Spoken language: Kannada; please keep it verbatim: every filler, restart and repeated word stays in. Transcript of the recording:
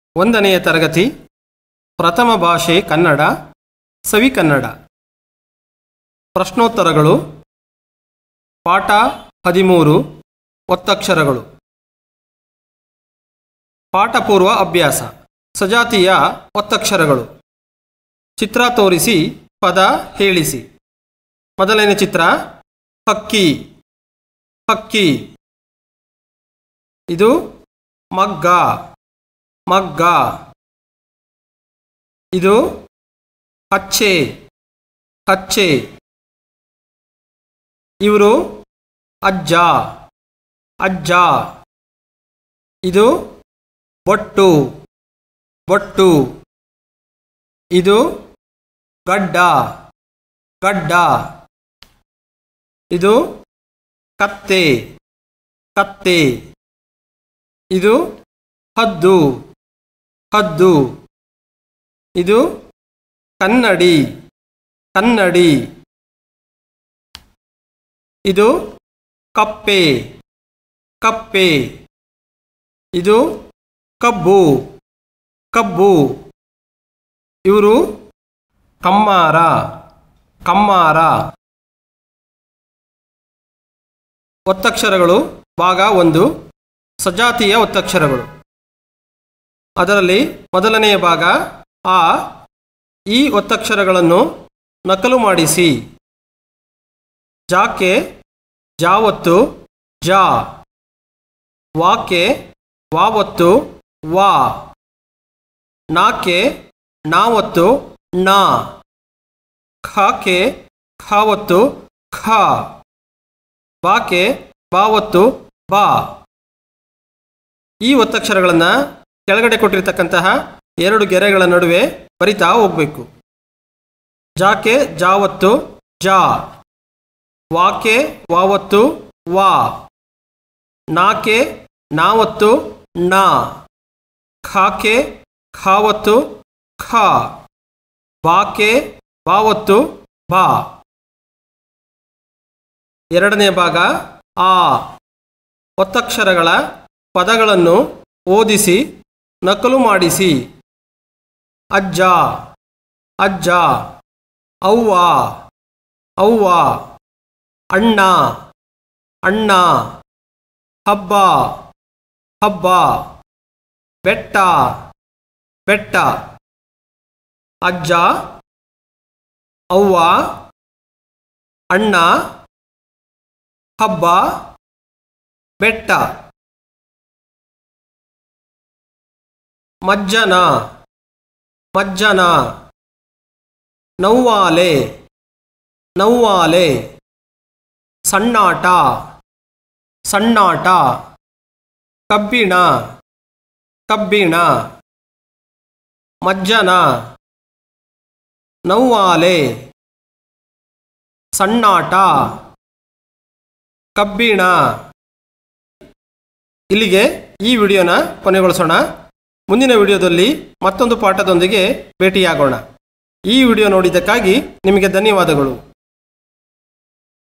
ಒಂದನೆಯ ತರಗತಿ ಪ್ರಥಮ ಭಾಷೆ ಕನ್ನಡ ಸವಿ ಕನ್ನಡ ಪ್ರಶ್ನೋತ್ತರಗಳು ಪಾಠ ಹದಿಮೂರು ಒತ್ತಕ್ಷರಗಳು ಪಾಠಪೂರ್ವ ಅಭ್ಯಾಸ ಸಜಾತಿಯ ಒತ್ತಕ್ಷರಗಳು ಚಿತ್ರ ತೋರಿಸಿ ಪದ ಹೇಳಿಸಿ ಮೊದಲನೇ ಚಿತ್ರ ಹಕ್ಕಿ ಹಕ್ಕಿ ಇದು ಮಗ್ಗ ಮಗ್ಗ ಇದು ಕಚ್ಚೆ ಕಚ್ಚೆ ಇವರು ಅಜ್ಜ ಅಜ್ಜ ಇದು ಬೊಟ್ಟು ಬೊಟ್ಟು ಇದು ಗಡ್ಡ ಗಡ್ಡ ಇದು ಕತ್ತೆ ಕತ್ತೆ ಇದು ಹದ್ದು ಹದ್ದು ಇದು ಕನ್ನಡಿ ಕನ್ನಡಿ ಇದು ಕಪ್ಪೆ ಕಪ್ಪೆ ಇದು ಕಬ್ಬು ಕಬ್ಬು ಇವರು ಕಮ್ಮಾರ ಕಮ್ಮಾರ ಒತ್ತಕ್ಷರಗಳು ಭಾಗ ಒಂದು ಸಜಾತಿಯ ಒತ್ತಕ್ಷರಗಳು ಅದರಲ್ಲಿ ಮೊದಲನೆಯ ಭಾಗ ಆ ಈ ಒತ್ತಕ್ಷರಗಳನ್ನು ನಕಲು ಮಾಡಿಸಿ ಜಾಕೆ ಜಾವತ್ತು ಜಾ ವಾಕೆ ವಾವತ್ತು ವಾ ನಾಕೆ ನಾವತ್ತು ನಾ ಖಾಕೆ ಖಾವತ್ತು ಖ ಬಾಕೆ ಬಾವತ್ತು ಬಾ ಈ ಒತ್ತಕ್ಷರಗಳನ್ನು ಕೆಳಗಡೆ ಕೊಟ್ಟಿರ್ತಕ್ಕಂತಹ ಎರಡು ಗೆರೆಗಳ ನಡುವೆ ಬರಿತಾ ಹೋಗಬೇಕು. ಜಾಕೆ ಜಾವತ್ತು ಜಾ ವಾಕೆ ವಾವತ್ತು ವಾ ನಾಕೆ ನಾವತ್ತು ನಾ ಖಾಕೆ ಖಾವತ್ತು ಖ ಬಾಕೆ ಬಾವತ್ತು ಬಾ. ಎರಡನೇ ಭಾಗ ಆ ಒತ್ತಕ್ಷರಗಳ ಪದಗಳನ್ನು ಓದಿಸಿ ನಕಲು ಮಾಡಿಸಿ ಅಜ್ಜ ಅಜ್ಜ ಅವ್ವ ಅವ್ವ ಅಣ್ಣ ಅಣ್ಣ ಹಬ್ಬ ಹಬ್ಬ ಬೆಟ್ಟ ಬೆಟ್ಟ ಅಜ್ಜ ಅವ್ವ ಅಣ್ಣ ಹಬ್ಬ ಬೆಟ್ಟ. ಮಜ್ಜನ ಮಜ್ಜನ ನವ್ವಾಲೆ ನವ್ವಾಲೆ ಸಣ್ಣಾಟ ಸಣ್ಣಾಟ ಕಬ್ಬಿಣ ಕಬ್ಬಿಣ ಮಜ್ಜನ ನವ್ವಾಲೆ ಸಣ್ಣಾಟ ಕಬ್ಬಿಣ. ಇಲ್ಲಿಗೆ ಈ ವಿಡಿಯೋನ ಕೊನೆಗೊಳಿಸೋಣ. ಮುಂದಿನ ವಿಡಿಯೋದಲ್ಲಿ ಮತ್ತೊಂದು ಪಾಠದೊಂದಿಗೆ ಭೇಟಿಯಾಗೋಣ. ಈ ವಿಡಿಯೋ ನೋಡಿದ್ದಕ್ಕಾಗಿ ನಿಮಗೆ ಧನ್ಯವಾದಗಳು.